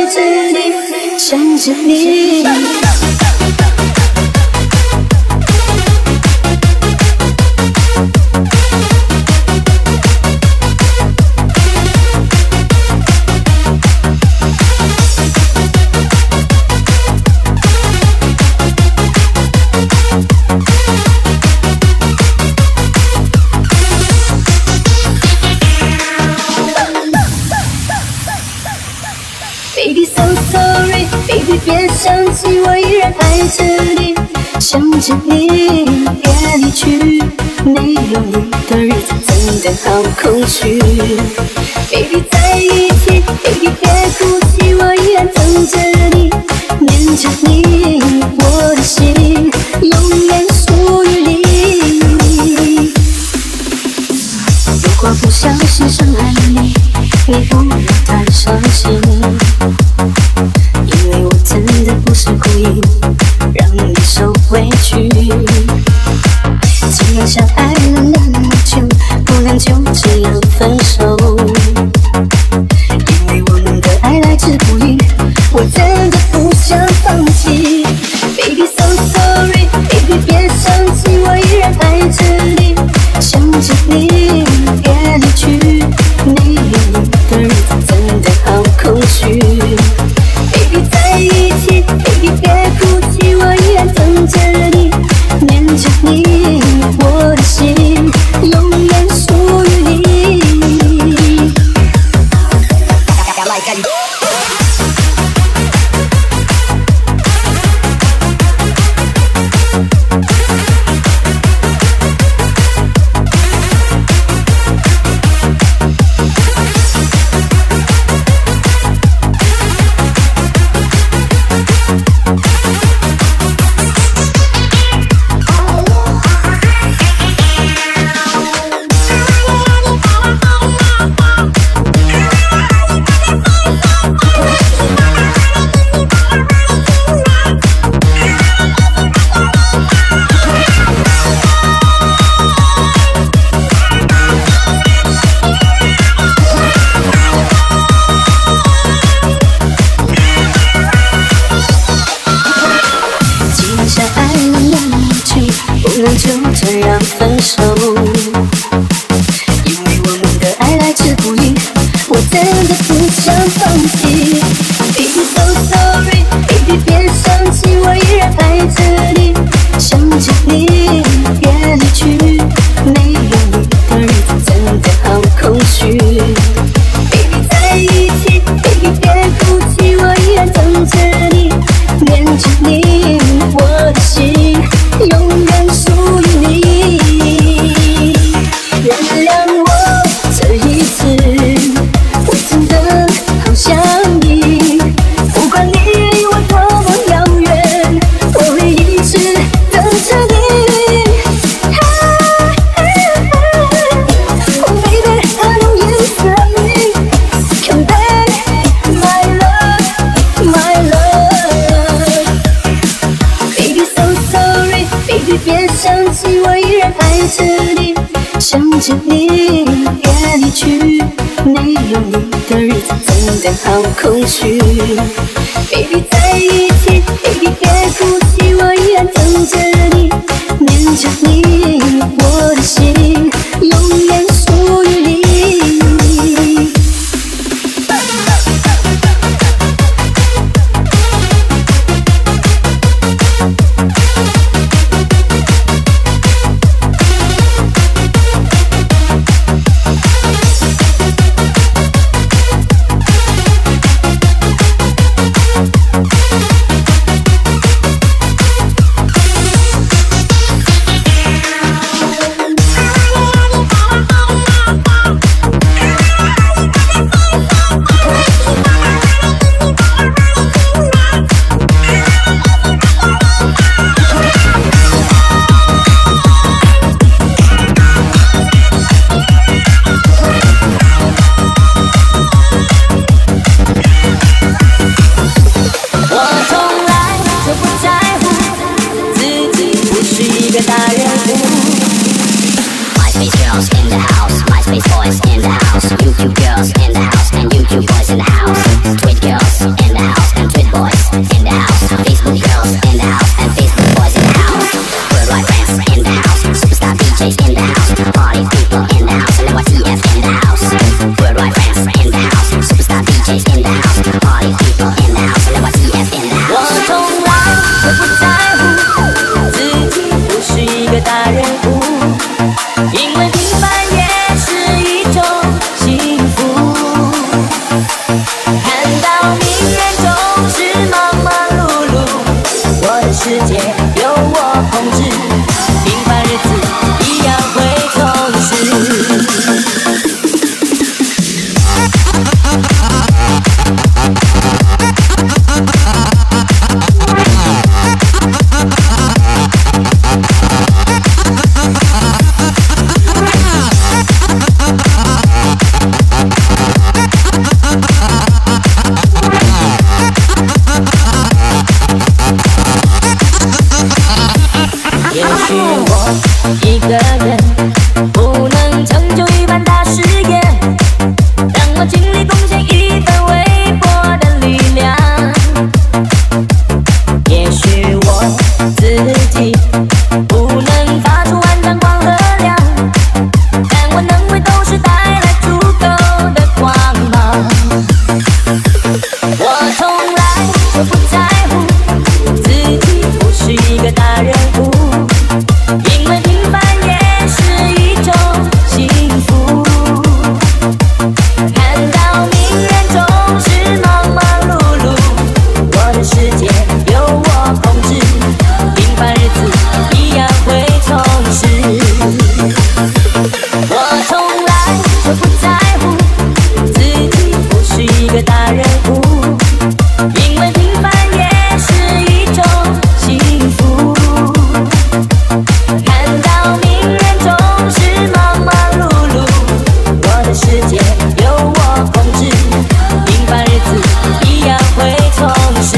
着你，想着你。Baby so sorry, baby 别生气，我依然爱着你，想着你，别离去，没有你的日子真的好空虚。Baby 在一起 ，Baby 别哭泣，我依然等着你，念着你，我的心永远属于你。如果不小心伤害了你，你不要太伤心。因为我真的不是故意让你受委屈，既然相爱了那么久，不能就这样分手。因为我们的爱来之不易，我真的不想放弃。Baby so sorry, baby 别生气，我依然爱着你，想着你，别离去，没有你的日子真的好空虚。Baby 在一起 ，Baby 别哭泣，我依然等着你，念着你，我的心永远属于你。就这样分手，因为我们的爱来之不易，我真的不想放弃。Baby so sorry, baby 别生气，我依然爱着你，想着你，别离去，没有你的日子真的好空虚。Baby 在一起 ，Baby 别哭泣，我依然等着你，念着你，我的心永远属于你。原谅我这一次，我真的好想你。不管你离我多么遥远，我会一直等着你。Oh baby, I know you love me. Come back, my love, my love. Baby so sorry, baby 别生气，我依然爱着你，想着你，别离去，没有你的日子真的好空虚。Baby 在一起 ，Baby 别哭泣，我依然等着你，念着你，我的心永远属于你。 DJs in the house, party people in the house, NYTF in the house, worldwide friends in the house, superstar DJs in the house, party people in the house, NYTF in the house。 我从来就不在乎自己不是一个大人物，因为平凡也是一种幸福。看到名人总是忙忙碌碌，我的世界由我控制，平凡日子一样会充实。也许我一个人不能成就一番大事业，让我尽力贡献一份微薄的力量。也许我自己不能发出万丈光和亮，但我能为都市带来足够的光芒。我从来就不在乎自己不是一个大人物，因为平凡也是一种幸福。看到名人总是忙忙碌碌，我的世界由我控制，平凡日子一样会充实。我从来就不在乎自己不是一个大人物，因为平凡也是一种幸福。看到名人总是忙忙碌碌，我的世界由我控制，平凡日子一样会充实。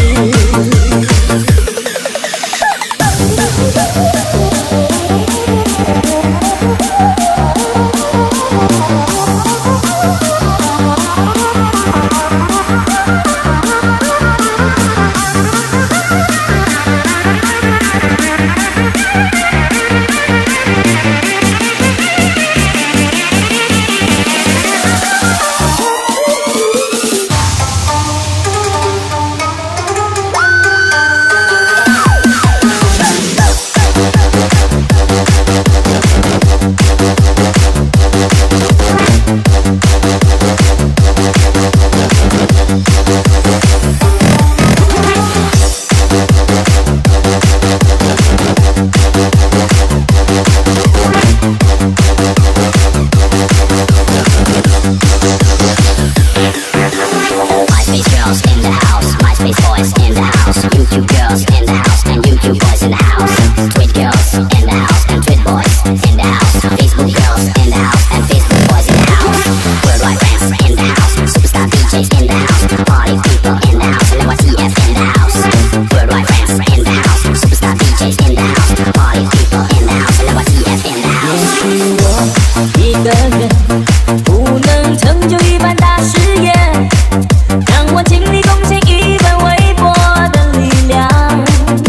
MySpace girls in the house, MySpace boys in the house, YouTube girls in the house, and YouTube boys in the house, Twit girls in the house, and Twit boys in the house, Facebook girls in the house, and Facebook boys in the house, worldwide friends in the house, superstar DJs in the house, party people in the house, NYTF in the house, worldwide friends in the house, superstar DJs in the house, party people in the house, NYTF in the house。 也许我一个人不能成就一番大事业，让我尽力贡献一份微薄的力量。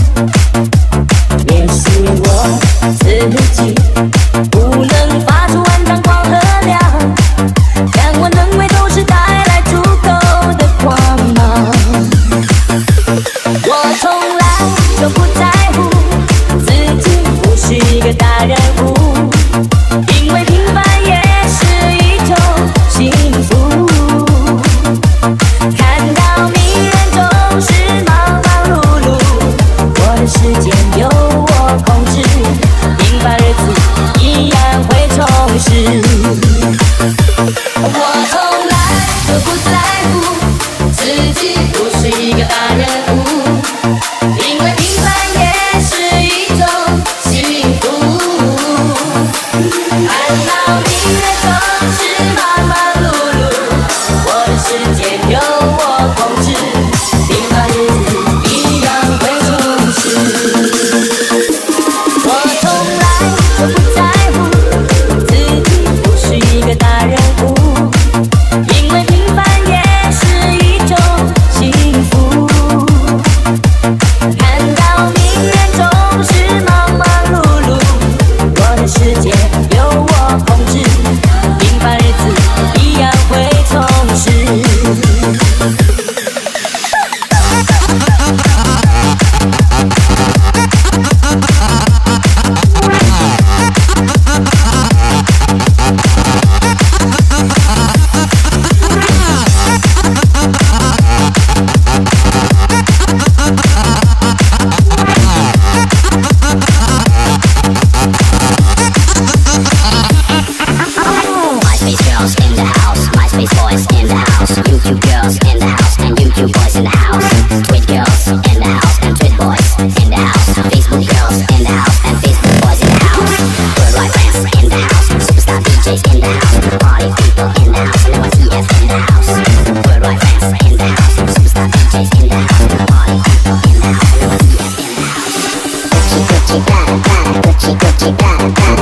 也许我自己不能发出万丈光和亮，但我能为都市带来足够的光芒。我从来就不在乎自己不是一个大人物，因为平凡也是一种幸福。看到名人总是忙忙碌碌，我的世界由我控制，平凡日子一样会充实。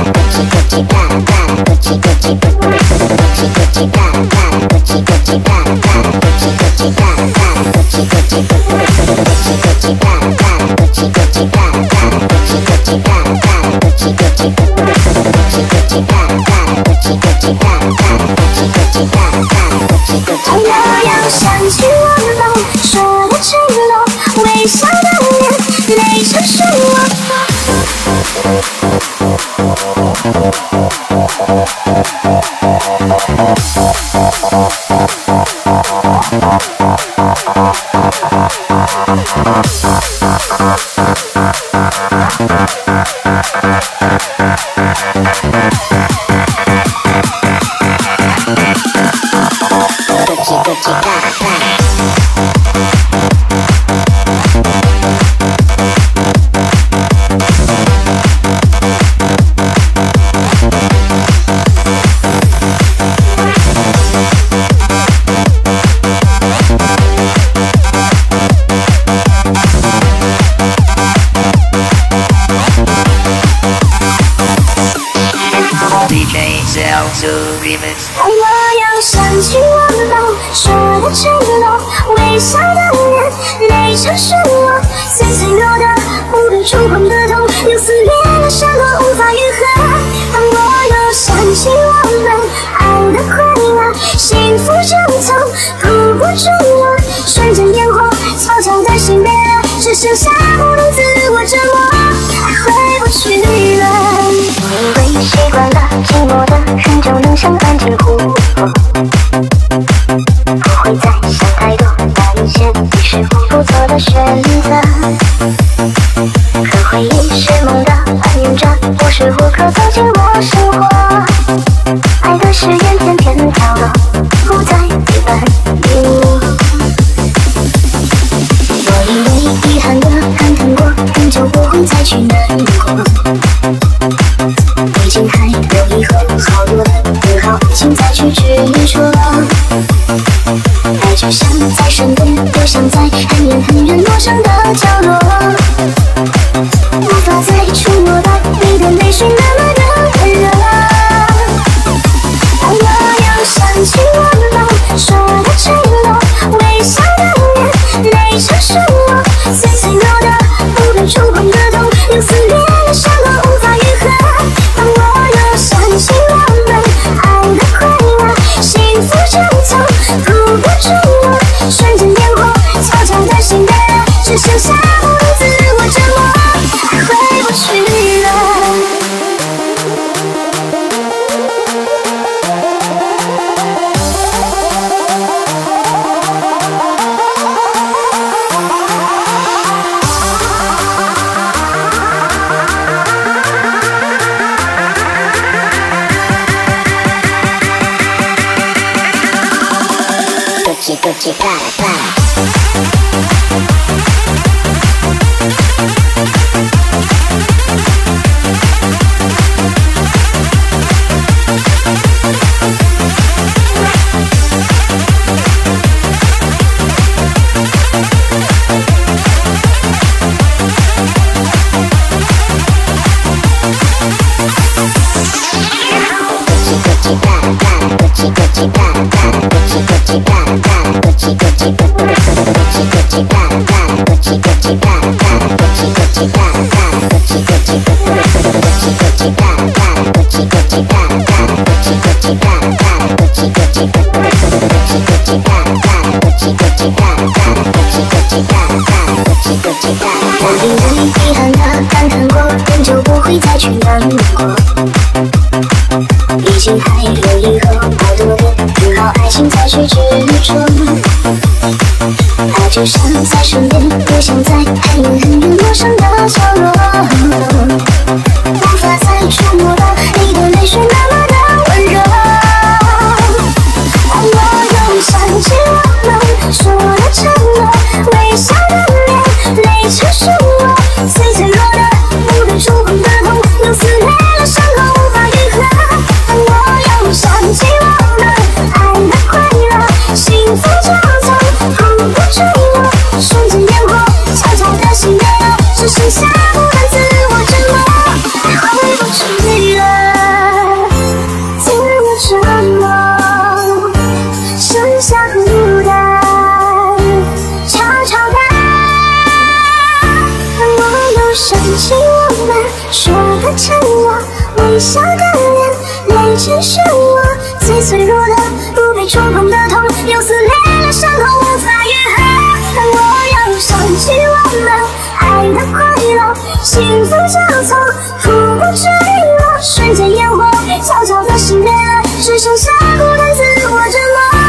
要想起我们说的承诺，微笑的脸，泪成漩涡。当我又想起我们说的承诺，微笑的脸，泪成漩涡，最脆弱的不被触碰的痛，又撕裂了伤口无法愈合。当我又想起我们爱的快乐，幸福争吵突不住我，瞬间烟火悄悄的熄灭了，只剩下不能自我折磨，爱回不去了。我以为习惯了寂寞的人就能像安静湖泊，不会再想太多，那一切已是我不错的选择。可回忆是梦的扮演着，无时无刻走进我生活，爱的誓言天天跳落，不再陪伴你。我以为遗憾的感叹过，人就不会再去难过。毕竟还有以后好多的美好请再去执着。爱就像在身边，又像在很远很远陌生的角落，无法再触摸到你的泪水那么的温热。当我又想起我们说的承诺，微笑的脸，泪成漩涡，最脆弱的不被触碰的痛，又撕裂了伤口无法愈合。当我又想起我们爱的快乐，幸福争吵突不住我，瞬间烟火悄悄的熄灭了，只剩下不能自我折磨，爱回不去了。 Gucci Prada.我以为遗憾的感叹过，人就不会再去难过。毕竟还有以后好多的美好爱情再去执着。爱就像在身边，又像在很远很远陌生的角落，无法再触摸到你的泪水那么的温热。当我又想起我们说的承诺，微笑的脸，泪成漩涡，最脆弱的不被触碰的痛，又撕裂了伤口无法愈合。当我又想起我们爱的快乐，幸福交错突不住我，瞬间烟火悄悄的熄灭了，只剩下不能自我折磨，爱回不去了。 微笑的脸，泪只是我最脆弱的，不被触碰的痛，又撕裂了伤口，无法愈合。我要想起我们爱的快乐，幸福交错，哭不坠落，瞬间烟火，悄悄地熄灭了，只剩下孤单自我折磨。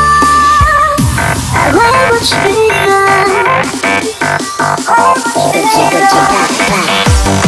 爱回不去了，回不去了。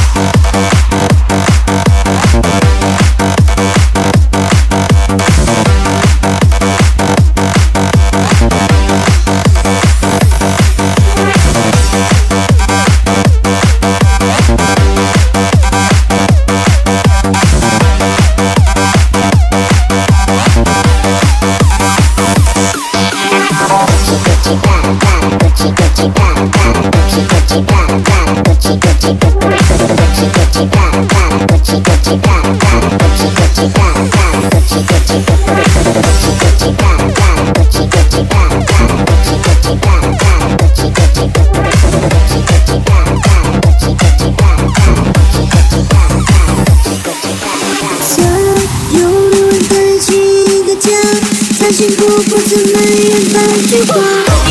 幸福不曾埋怨半句话。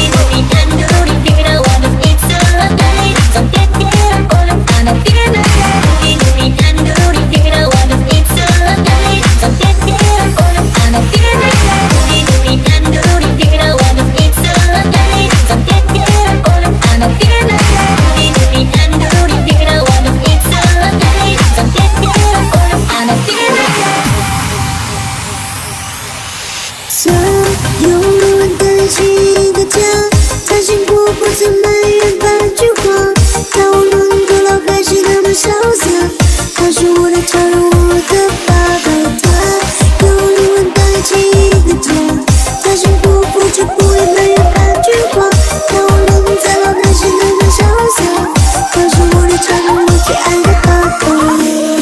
有路人的起一个家，他幸福不曾埋怨半句话。他无论多老还是那么潇洒，他是我的超人，我的爸爸。他有路人的起一个家，他幸福不就不会埋怨半句话。他无论再老还是那么潇洒，他是我的超人，我最爱的爸爸。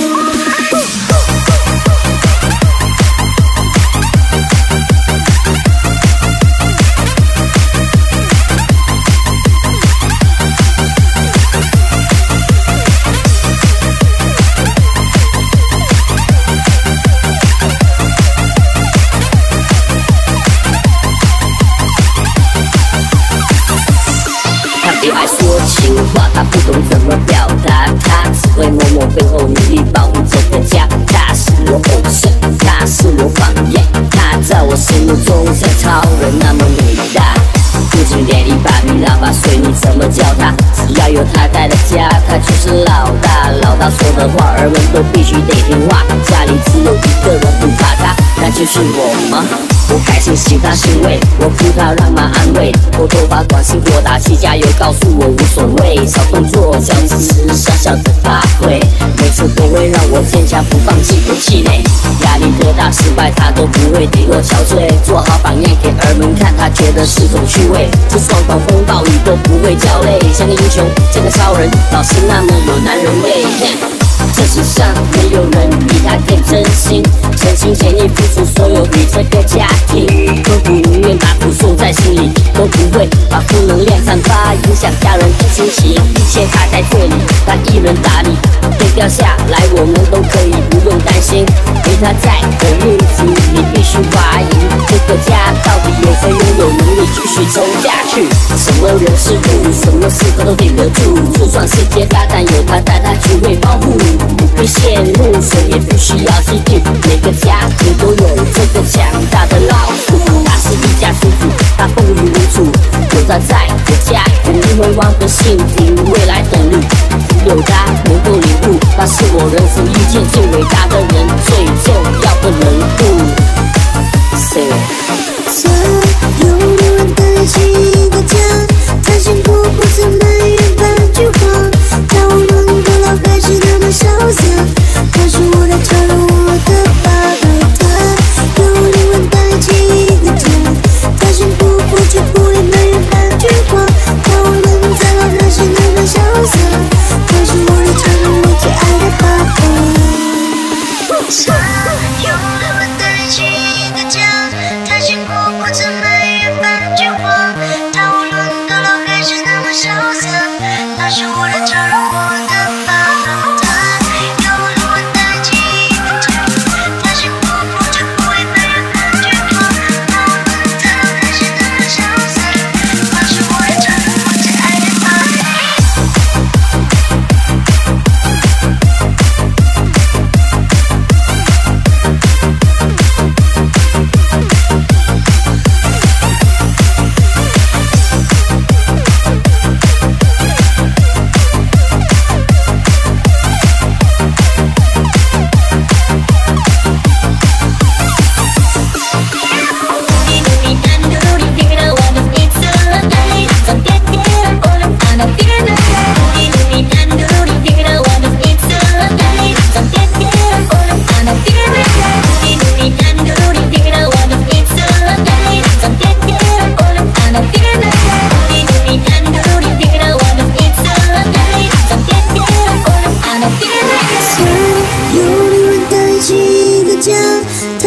别爱说情话，他不懂怎么表达，他只会默默背后努力保护这个家。他是我偶像，他是我榜样，他在我心目中像超人那么伟大。父亲、爹地、爸比、老爸，随你怎么叫他，只要有他在的家，他就是老大。老大说的话，儿们都必须得听话。家里只有一个人不怕他，那就是我吗？我开心喜他欣慰，我哭他让妈安慰，我头发短信或打气加油告诉我无所谓，小动作小支持小小的发挥，每次都会让我坚强不放弃不气馁，压力多大失败他都不会低落憔悴，做好榜样给儿们看，他觉得是种趣味，就算狂风暴雨都不会焦泪，像个英雄像个超人，老是那么有男人味。这世上没有人比他更真心，真心全意付出所有给这个家庭，都不宁愿把苦收在心里，都不会把负能量散发，影响家人的心情。一切他在这里，他一人打理，会掉下来我们都可以不用担心。有他在的日子，你必须怀疑这个家到底有谁拥有能力继续走下去。什么人事物，什么事他都顶得住，就算世界大，但有他带他去会保护。不必陷入，谁也不需要嫉妒，每个家庭都有这个强大的老虎。他是一家之主，他风雨无阻，有他在的家庭辉煌的幸福未来等路，只有他能够领悟，他是我人生遇见最伟大的人，最重要的人物。 有路人的起一个家，他幸福不曾埋怨半句话。他无论多老还是那么潇洒，他是我的超人，我的爸爸。他有路人的起一个家，他幸福不就不会埋怨半句话。他无论再老还是那么潇洒，他是我的超人，我最爱的爸爸。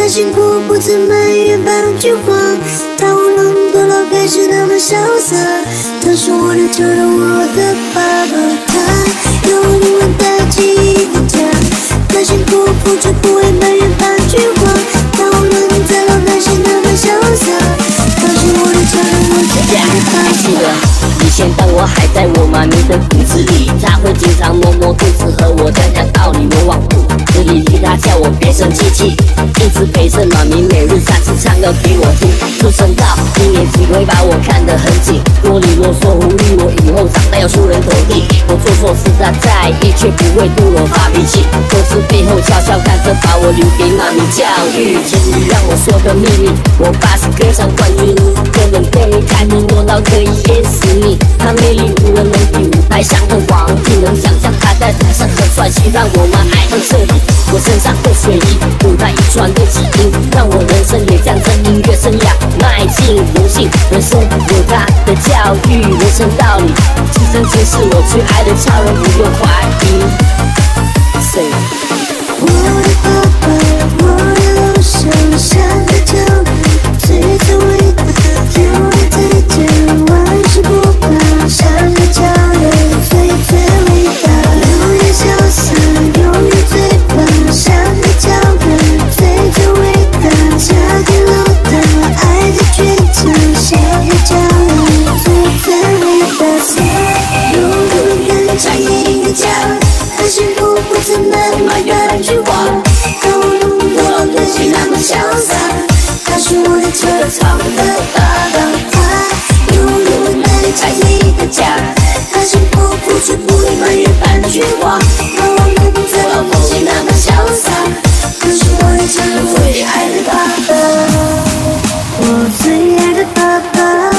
他辛苦不曾埋怨半句话，他无论多老还是那么潇洒。他是我的旧人，我的爸爸，他有永远的记忆的家。他辛苦付出不会埋怨半句话，他无论再老还是那么潇洒。他是我的旧人，我的爸爸。 记得以前当我还在我妈咪的肚子里，她会经常摸摸肚子和我讲讲道理。我往肚子里听她叫我别生气气，一直陪着妈咪每日3次唱歌给我听。出生到1年级会把我看得很紧，啰里啰嗦狐狸我以后长大要出人头地。我做错事她在意，却不会对我发脾气，都是背后悄悄看着把我留给妈咪教育。请你让我说个秘密，我爸是歌唱冠军，个人对你太多多到可以淹死你。他魅力无人能比，舞台上的皇帝，能想象他在台上很帅气，让我们爱恨彻底。我身上的水泥，舞台遗传的基因，让我人生也向着音乐生涯迈进。荣幸人生有他的教育，人生道理，今生今世我最爱的超人，不用怀疑。 我的爸爸，我的路上像个教育，最最伟大，有你在这，万事不怕，像个教育，最最伟大，永远潇洒，永远最棒，像个教育，最最伟大，家庭老大，爱在全场，像个教育，最最伟大，有我们在一个家。他辛苦不曾埋怨半句话，他无论多老个性那么潇洒。他是我的车厂的爸爸，他有我们在一个家。他辛苦付出不会埋怨半句话，他无论多老个性那么潇洒。他是我的车厂最爱的爸爸，我最爱的爸爸。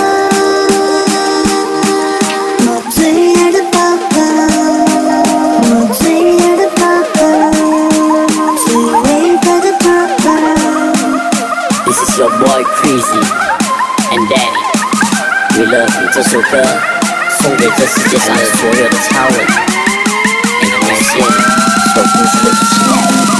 Your boy Crazy and Danny, We Love You 这首歌送给这世界上的所有的超人，也感谢有故事的一起。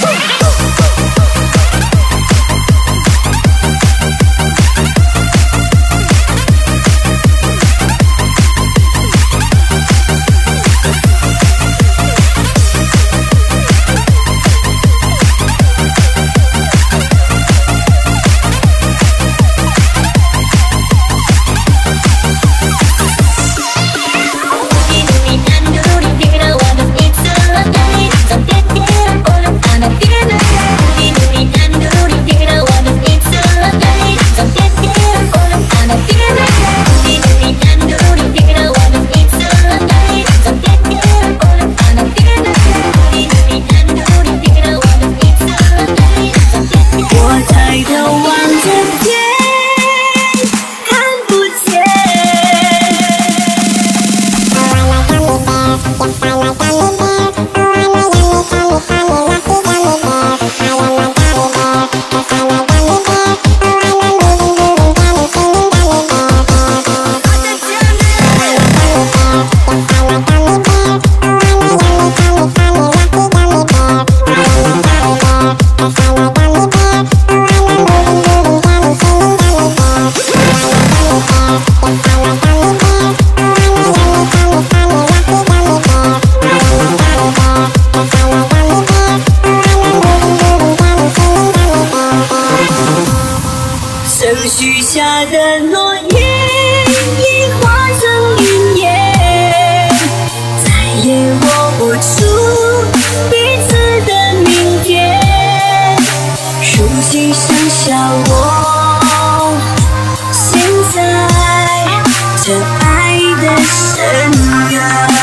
许下的诺言已化成云烟，再也握不住彼此的明天。如今剩下我，现在这爱的深渊。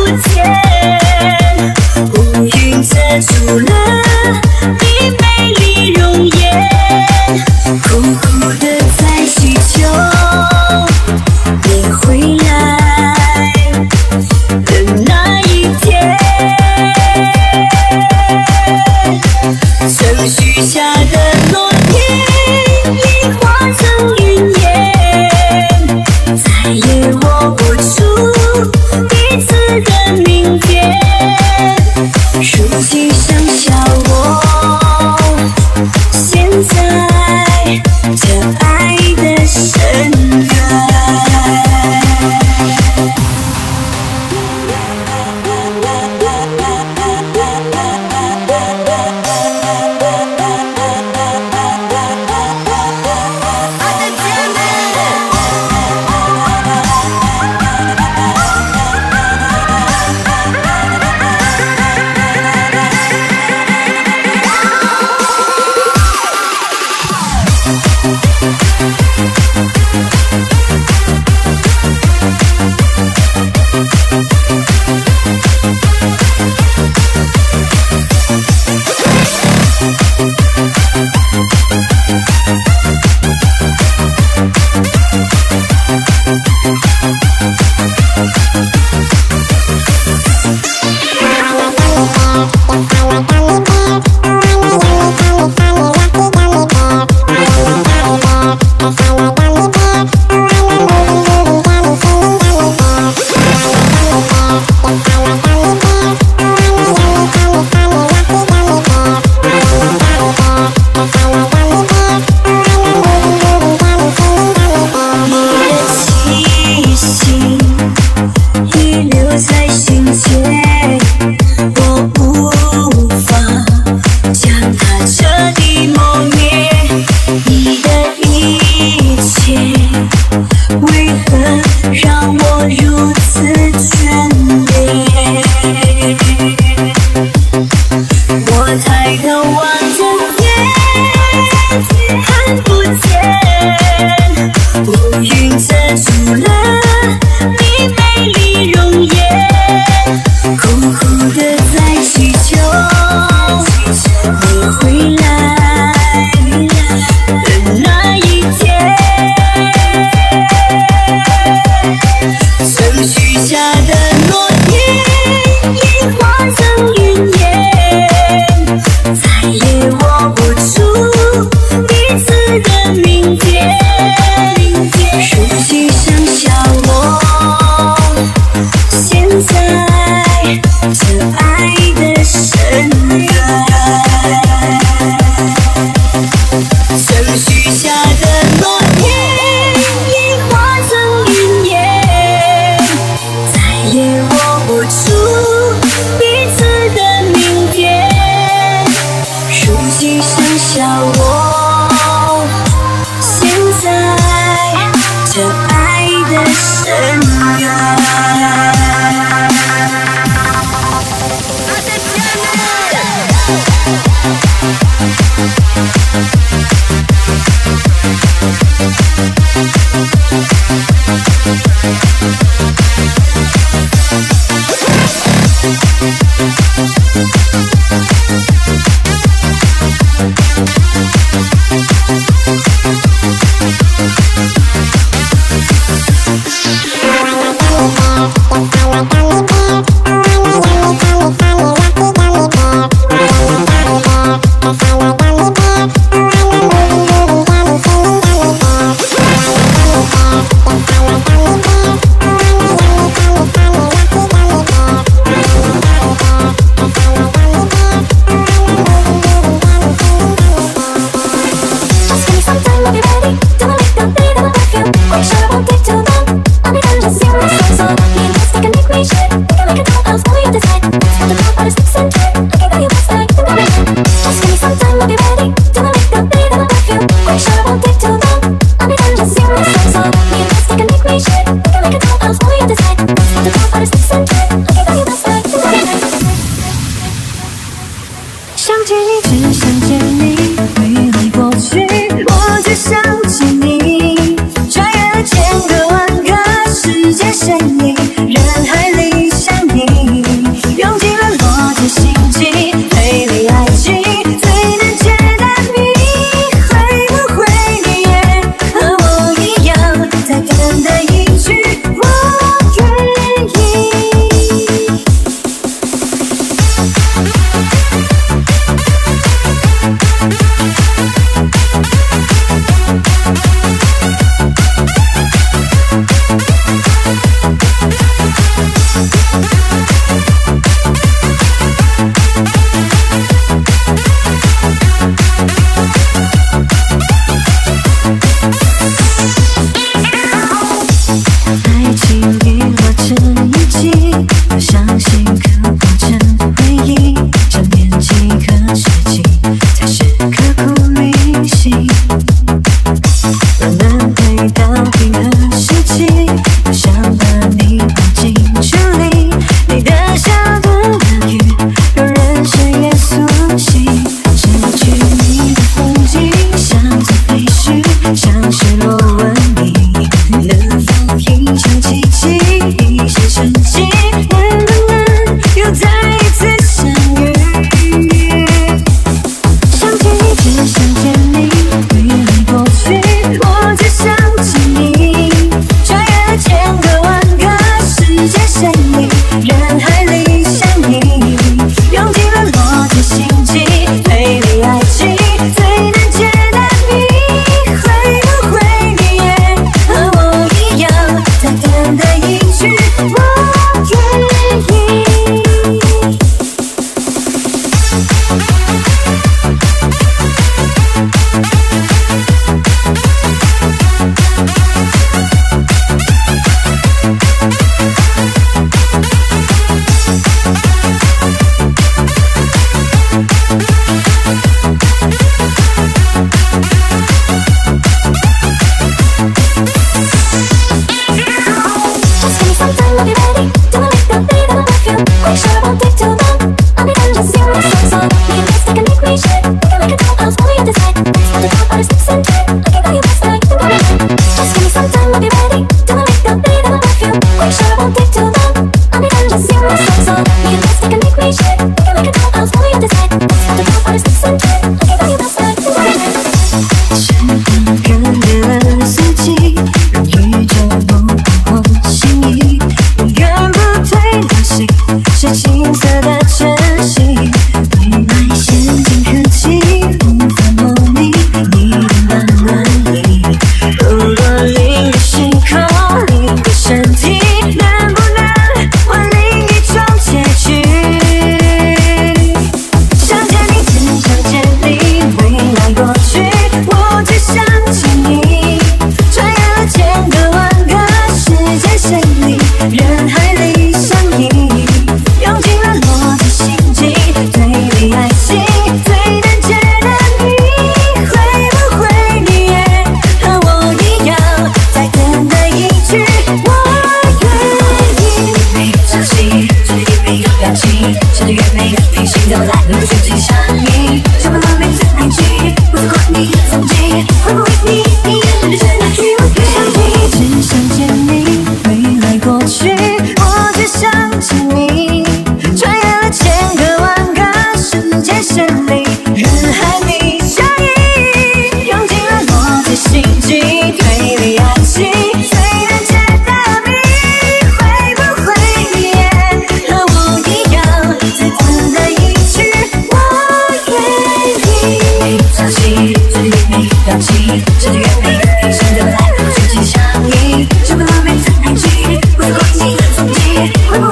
见，乌云遮住了你美丽容颜，苦苦的在祈求你回来的那一天。曾许下的诺言已化成云烟，再也握不住彼此的明天。如今剩下我，陷在这爱的深渊。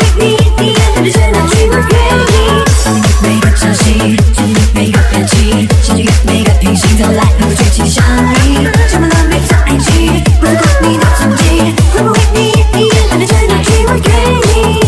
你，你眼里的全那句我愿意。每个朝夕，记忆每个变气，想起每个平行，再来能够举起相依，充满了每场爱情，不能过你的踪迹。会不会你，你眼里的全那句我愿意。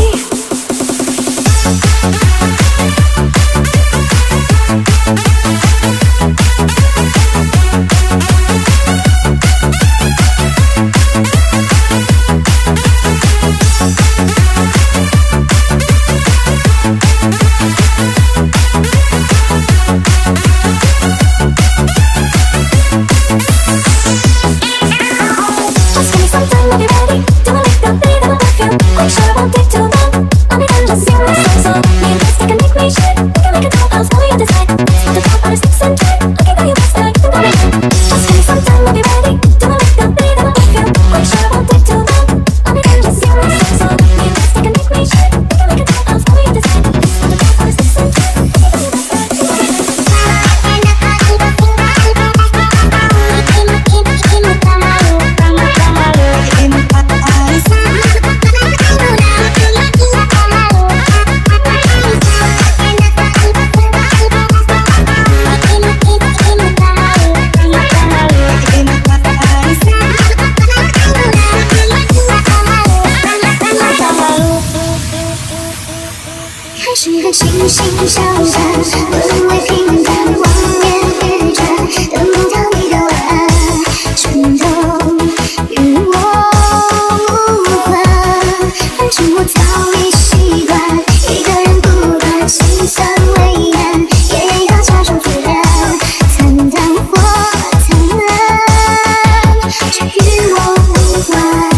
星星消散，沦为平淡，望眼欲穿，等不到你的晚安，全都与我无关。反正我早已习惯一个人孤单，心酸为难，也要假装自然，惨淡或灿烂，却与我无关。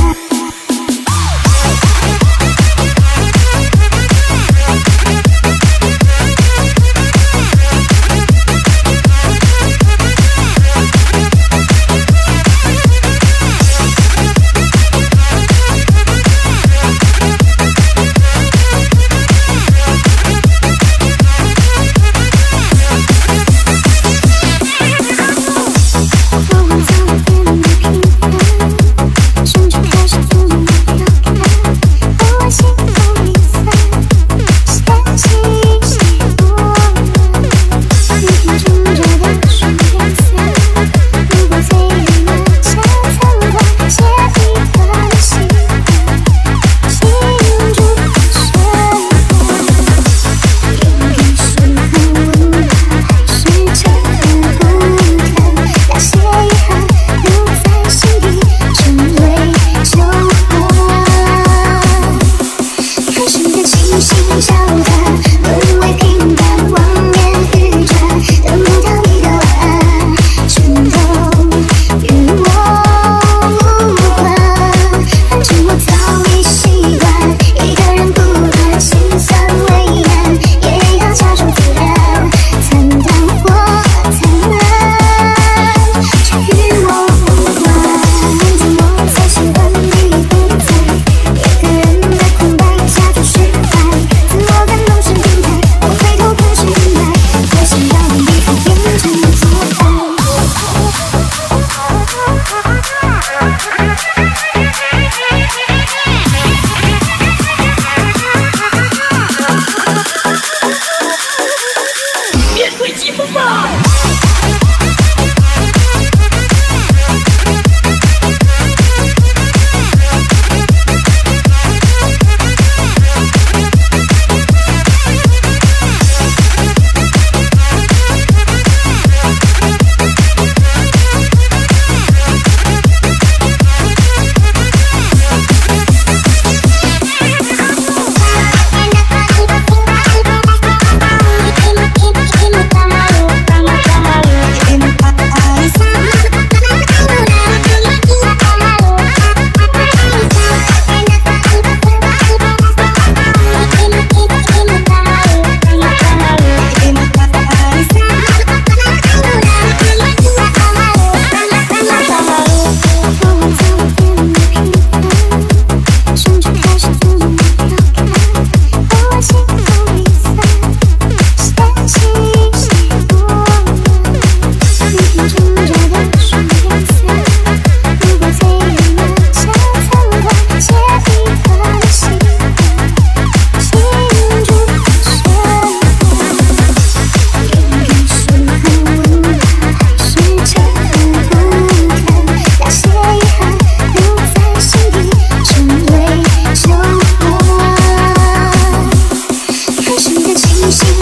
自我感动。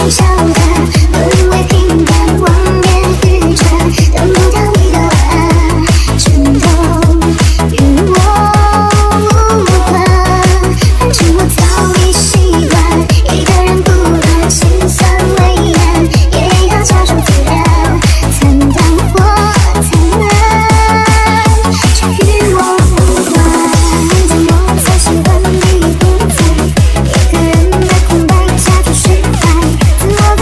自我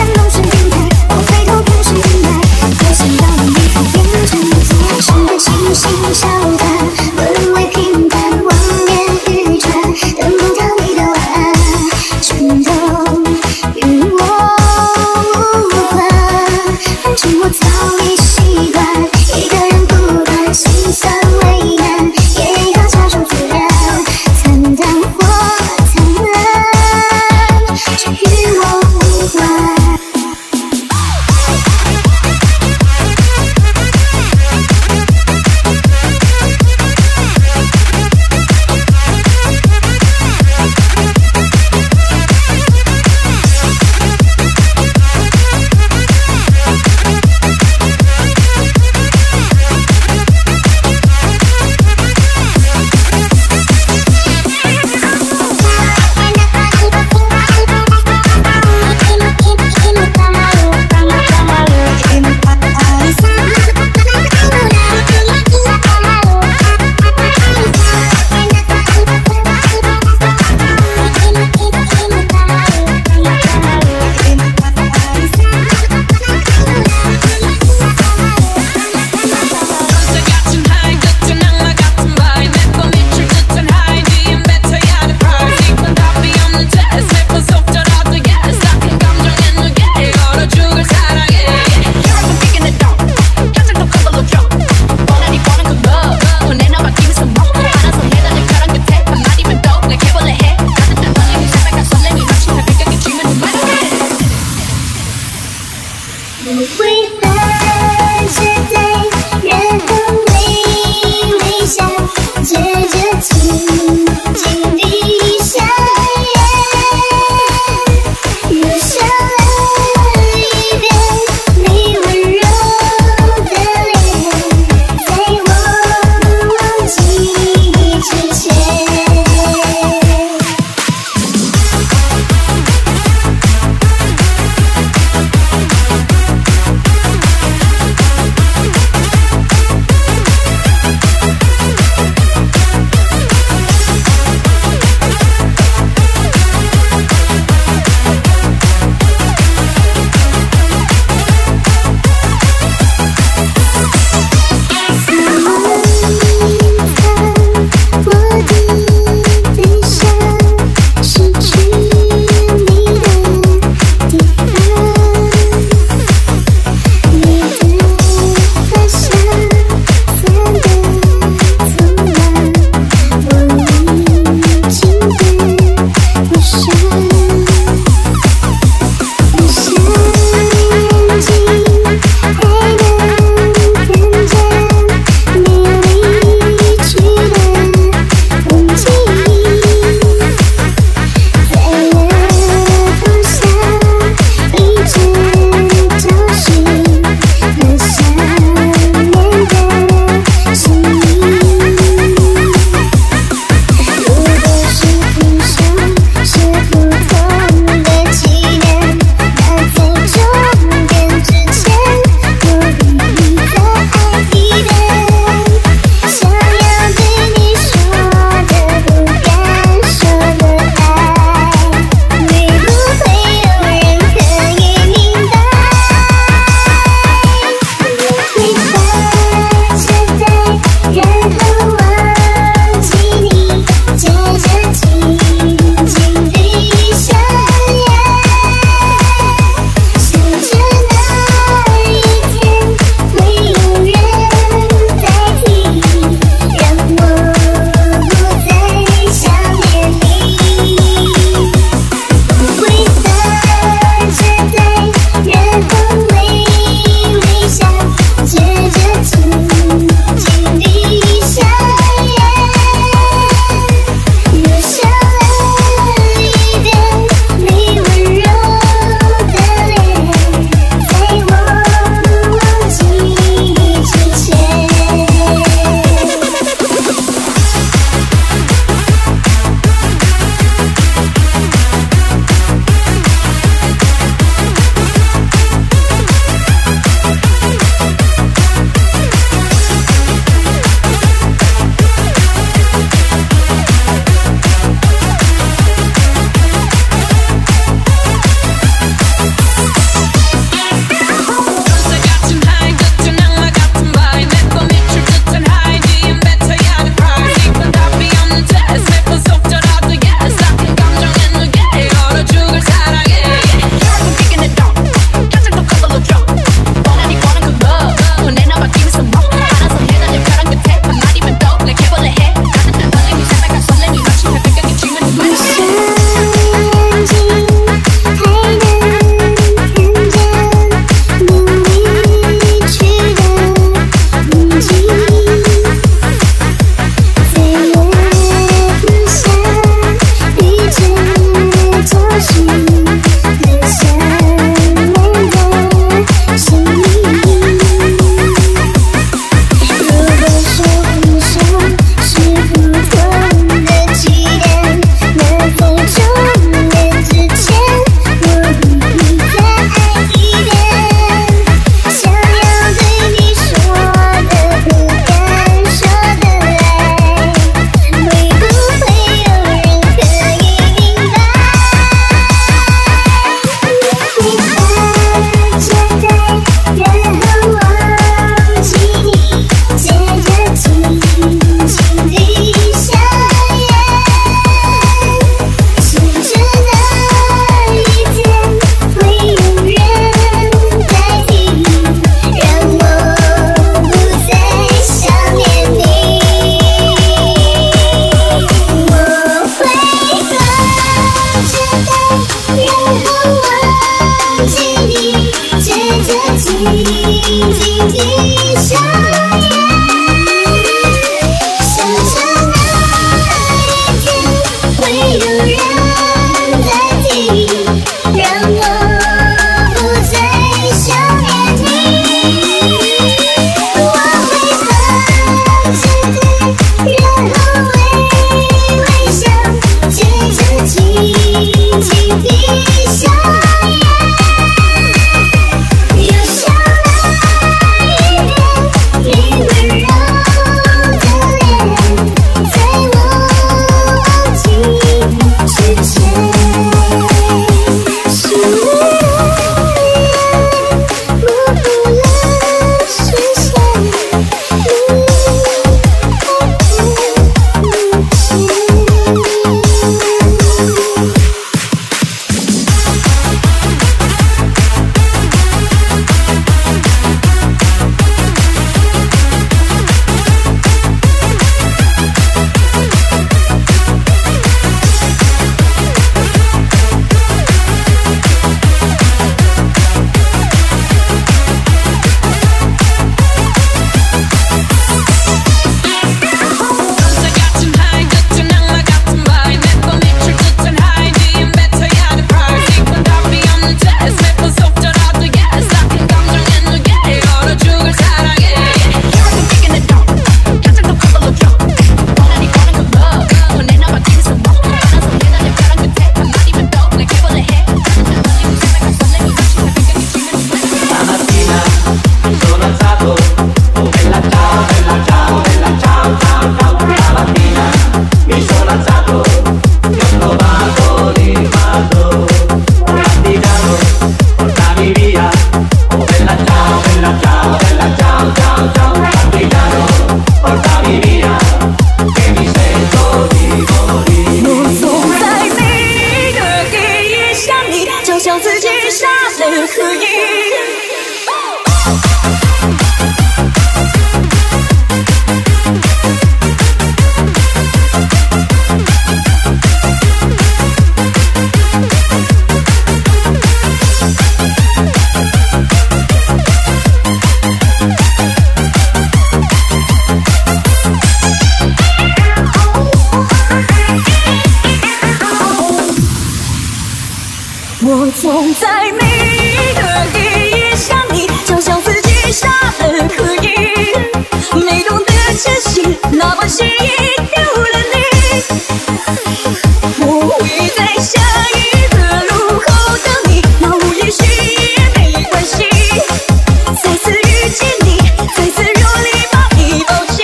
我总在每个夜夜想你，就像自己傻得可以，没懂得珍惜，那么轻易丢了你。我会在下一个路口等你，那我也许也没关系。再次遇见你，再次用力把你抱紧，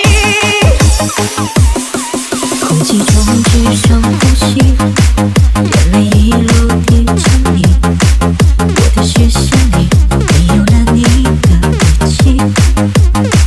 空气中只剩呼吸，眼泪一路滴成泥。我的视线里没有了你的语气。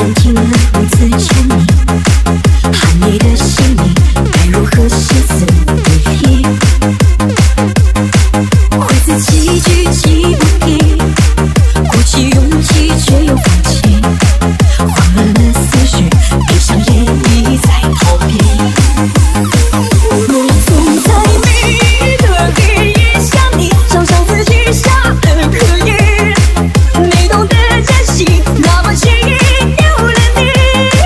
忘记了彼此沉迷，喊你的姓名该如何歇斯底里，会自己举棋不定，鼓起勇气却又放弃，慌乱的思绪闭上眼一再逃避。我总在每个黑夜想你，想象自己傻得可以，没懂得珍惜，那么轻易丢了你。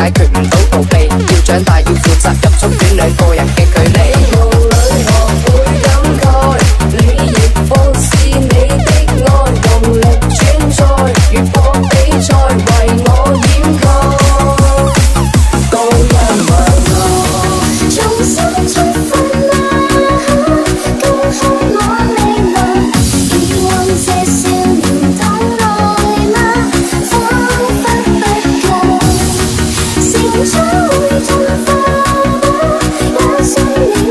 解決唔到逃避，要長大要負責任，縮短兩個人嘅距離。 無論學會感慨，你亦放肆你的愛，動力轉載，越搏比賽為我掩蓋。高音晚安，重新出發啦，高空我未能遺忘這少年當愛嗎？彷彿不夠，成長會痛化嗎？我想你。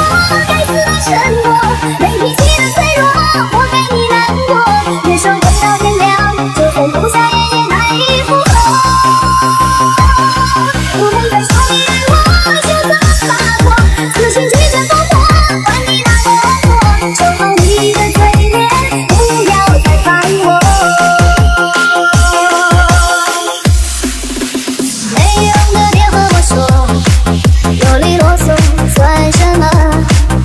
我该死的承诺，没脾气的脆弱，我给你难过。别说等到天亮，就算不下雨也难以复合。我们在说你爱我，就这么把握，此情曲折风波，管你那么恶，守好你的嘴脸，不要再烦我。没用的别和我说，啰里啰嗦算什么？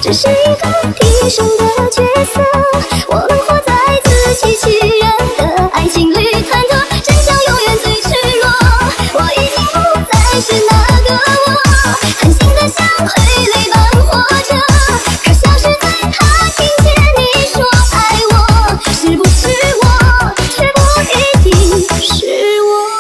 这是一个替身的角色，我们活在自欺欺人的爱情旅忐忑，真相永远最赤裸。我已经不再是那个我，狠心的像傀儡般活着，可笑是在他听见你说爱我，是不是我，却不一定是我。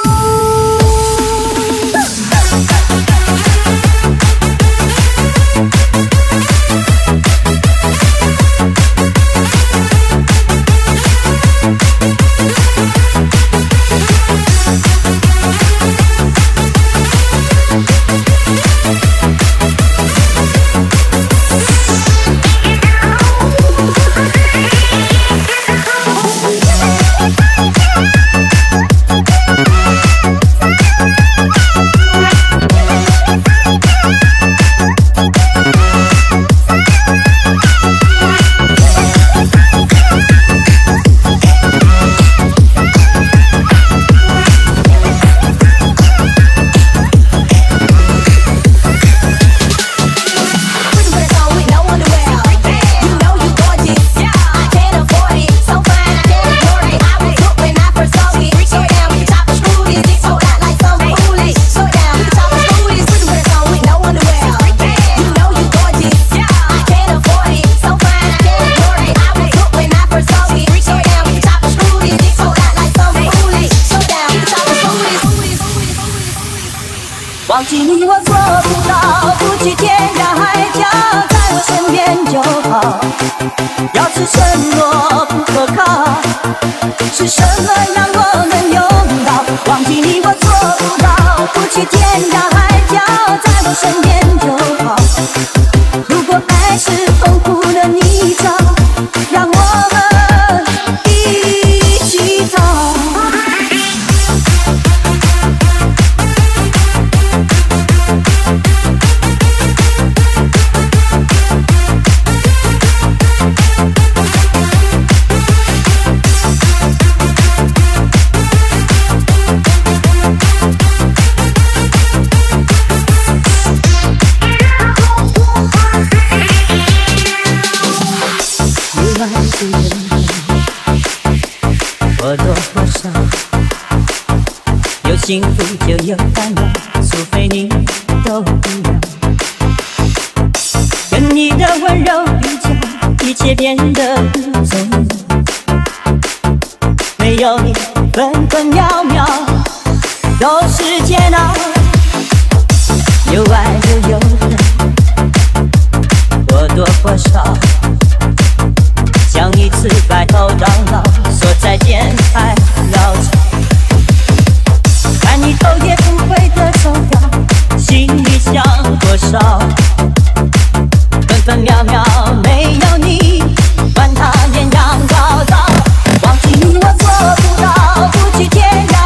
忘记你我做不到，不去天涯海角，在我身边就好。要是承诺不可靠，是什么让我们拥抱？忘记你我做不到，不去天涯海角，在我身边就好。如果爱是痛苦的泥沼，让我们一起走。或多或少，有幸福就有烦恼，除非你都不要。跟你的温柔比较，一切变得不重要。没有你，分分秒秒都是煎熬。有爱就有恨，或多或少。想一次白头到老，说再见太潦草。看你头也不回的走掉，心里想多少？分分秒秒没有你，管它艳阳高照。忘记你我做不到，不去天涯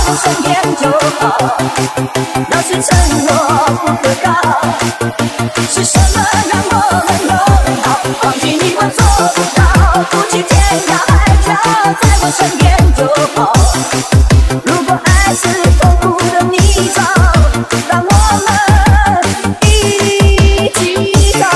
我身边就好。要是承诺不可靠，是什么让我们友好？忘记你我做不到，不去天涯海角，在我身边就好。如果爱是痛苦的泥沼，让我们一起走。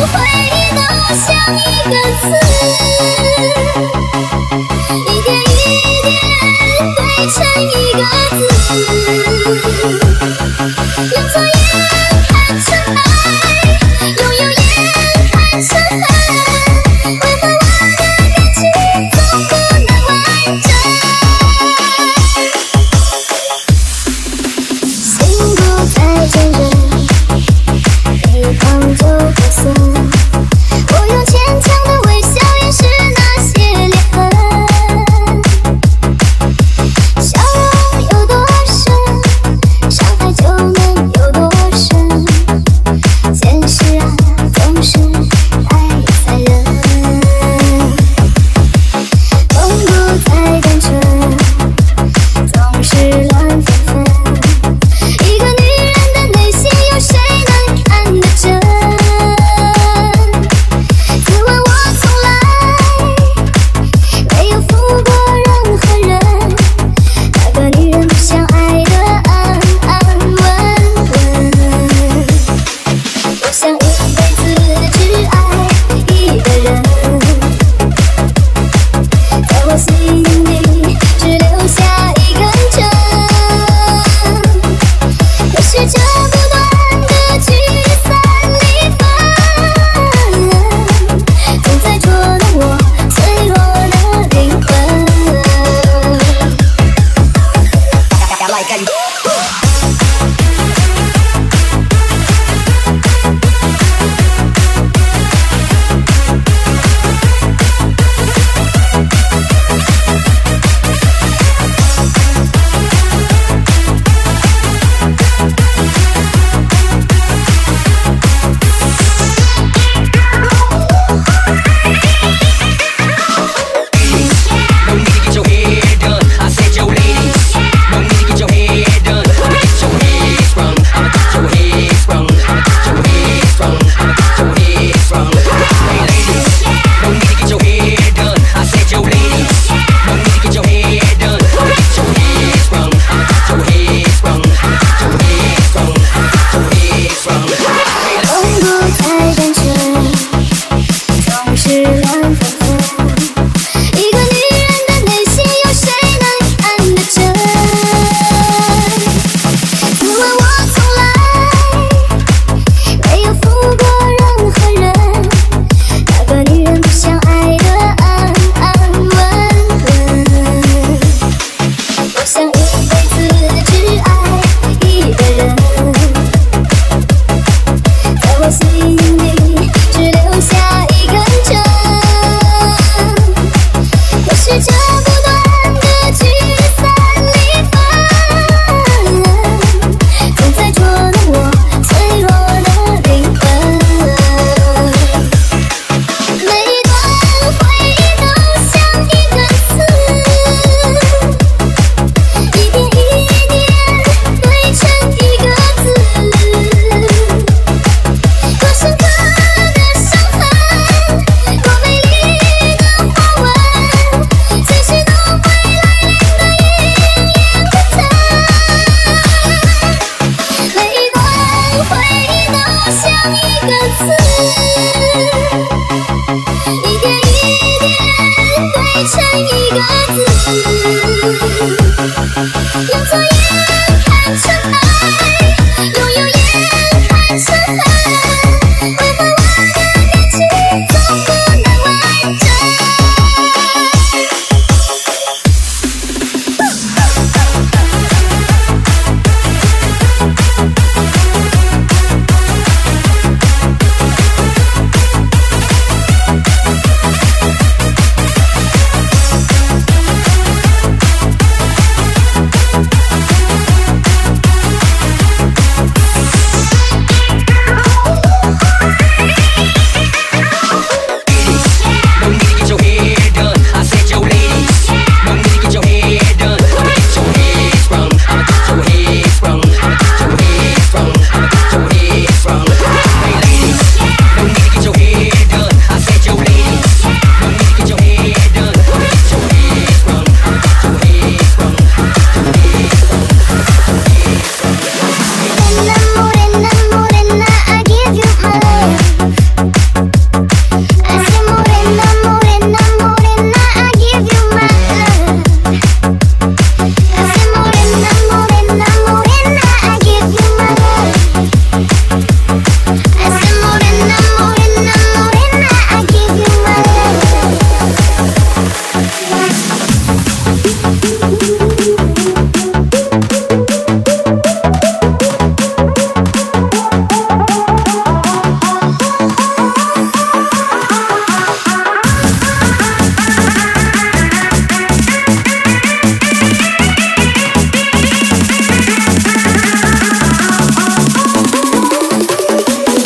回忆都像一个字，一点一点堆成一个字。用左眼看成白，用右眼看成黑，为何我的感情总不能完整？心不再坚韧，对方就破损。我用牵强的微笑掩饰那些裂痕。笑容有多深，伤害就能有多深。现实啊，总是太残忍。梦不再单纯，总是乱纷纷。一个女人的内心，有谁能看得真？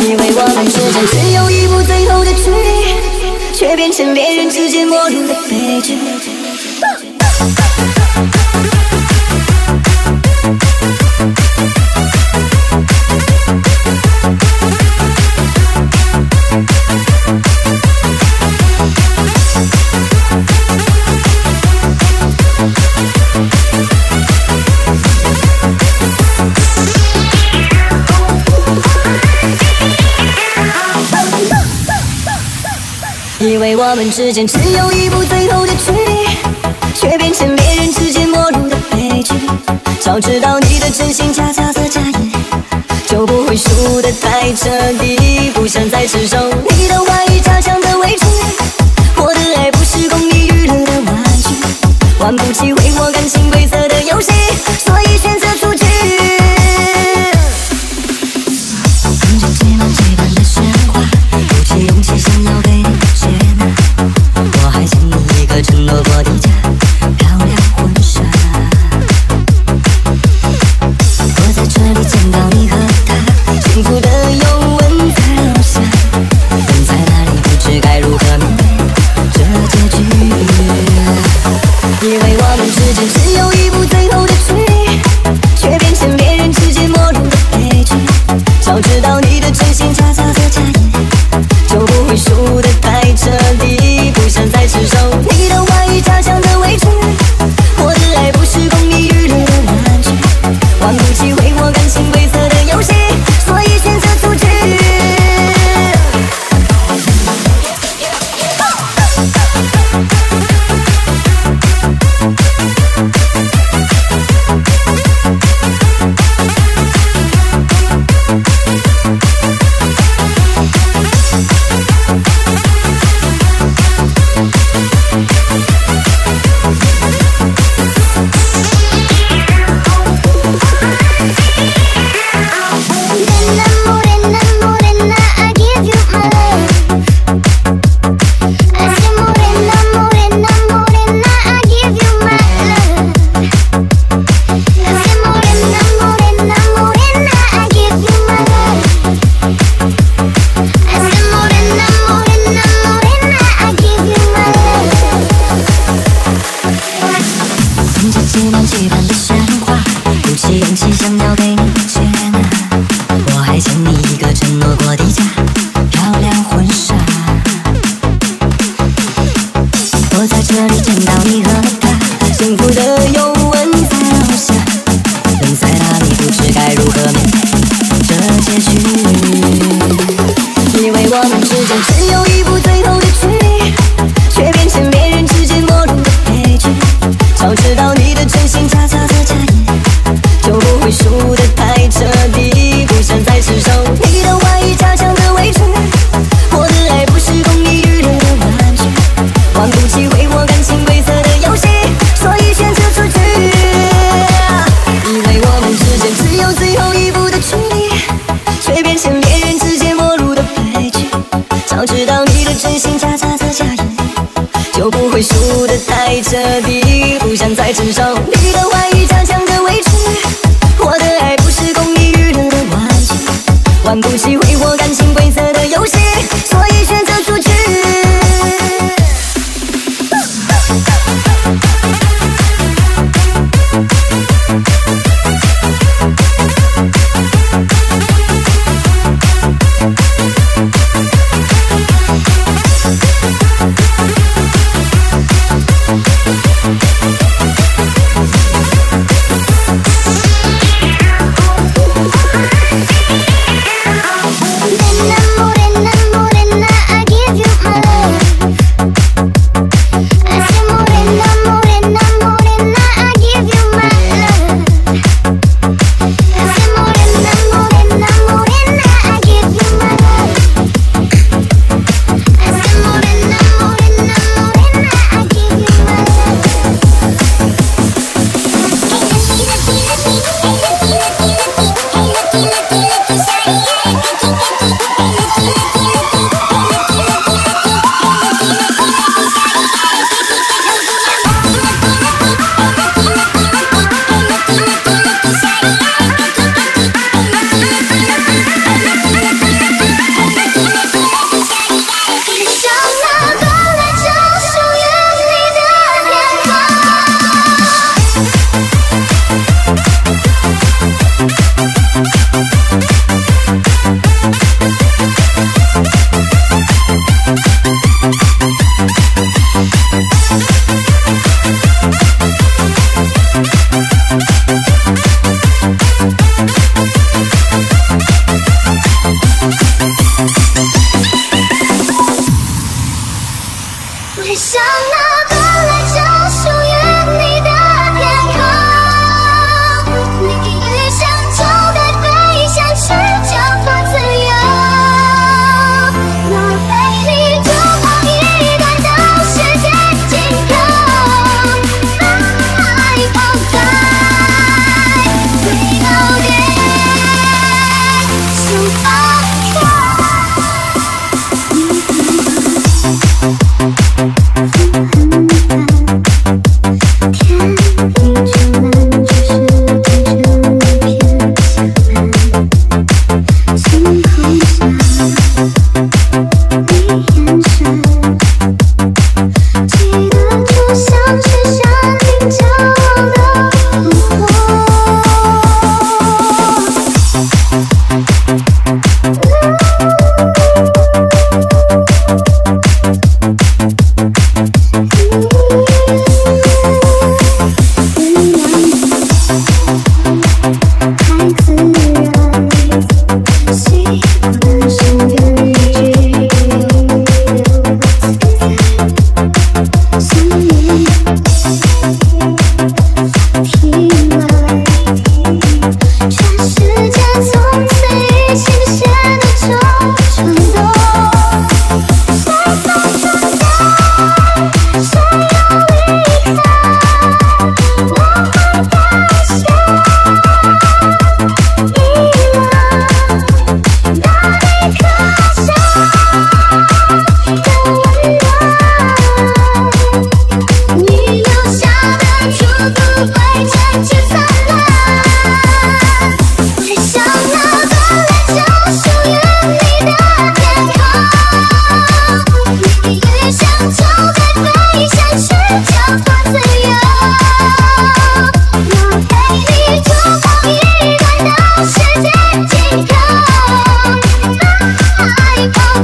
以为我们之间只有一步最后的距离，却变成恋人之间陌路的悲剧。以为我们之间只有一步最后的距离，却变成恋人之间陌路的悲剧。早知道你的真心加假色加意，就不会输得太彻底。不想再承受你的怀疑假象的委屈，我的爱不是供你娱乐的玩具，玩不起挥霍感情规则的游戏，所以选择出局。听着节奏这般的喧哗，鼓起勇气想要给你接纳，我还欠你一个承诺过的家，漂亮婚纱。我在这里见到你和他，幸福的拥吻在楼下，人在哪里不知该如何面对这结局。以为我们之间只有一步最后的距离，却变成恋人之间陌路的悲剧。早知道你的真心假假色假意，就不会输得太彻底。不想再承受你的怀疑假象的委屈，我的爱不是供你娱乐的玩具，玩不起挥霍感情规则的游戏，所以选择出局。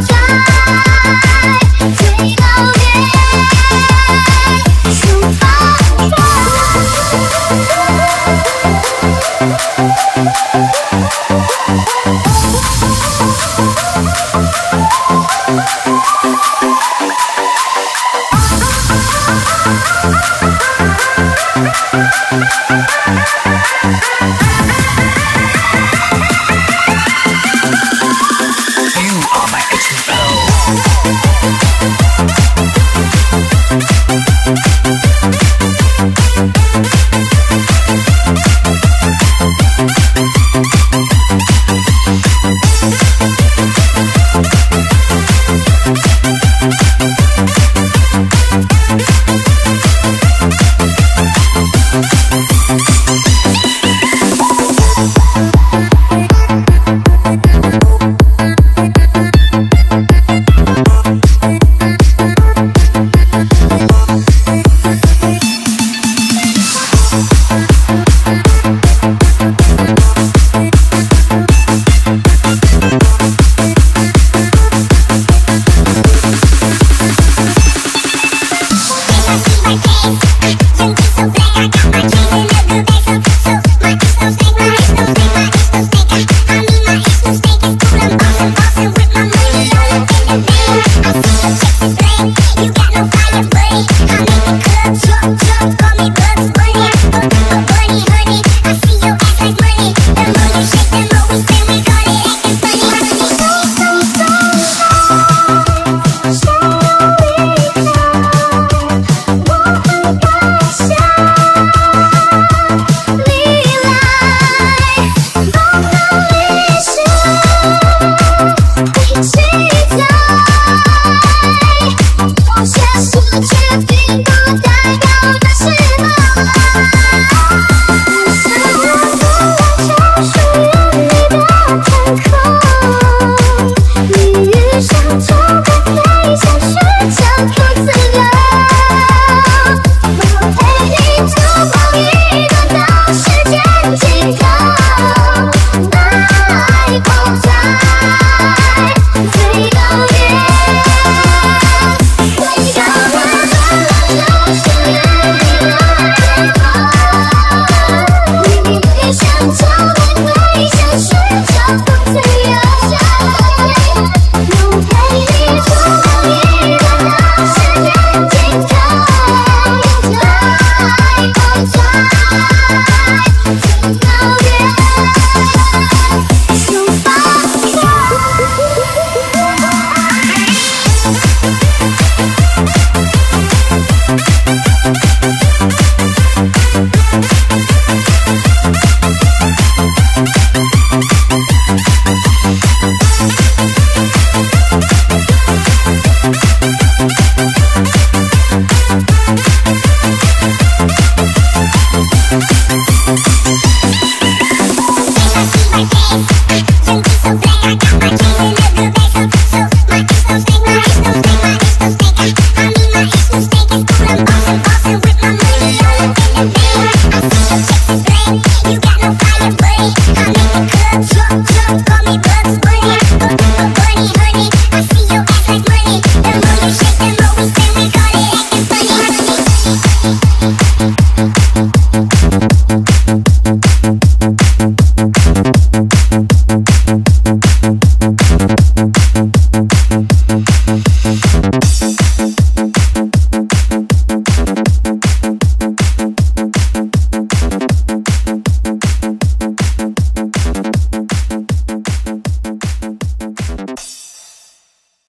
You are my extra.